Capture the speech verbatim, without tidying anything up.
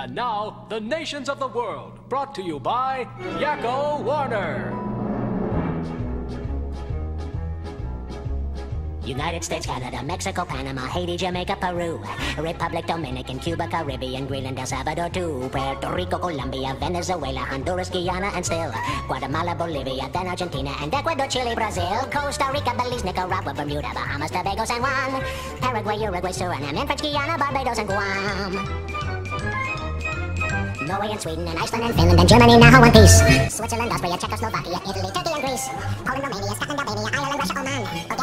And now, the nations of the world, brought to you by Yakko Warner. United States, Canada, Mexico, Panama, Haiti, Jamaica, Peru, Republic, Dominican, Cuba, Caribbean, Greenland, El Salvador, too, Puerto Rico, Colombia, Venezuela, Honduras, Guyana, and still Guatemala, Bolivia, then Argentina, and Ecuador, Chile, Brazil, Costa Rica, Belize, Nicaragua, Bermuda, Bahamas, Tobago, San Juan, Paraguay, Uruguay, Suriname, and French Guiana, Barbados, and Guam. Norway and Sweden and Iceland and Finland and Germany now one piece. Switzerland, Austria, Czechoslovakia, Italy, Turkey and Greece. Poland, Romania, Scotland, Albania, Ireland, Russia, Oman.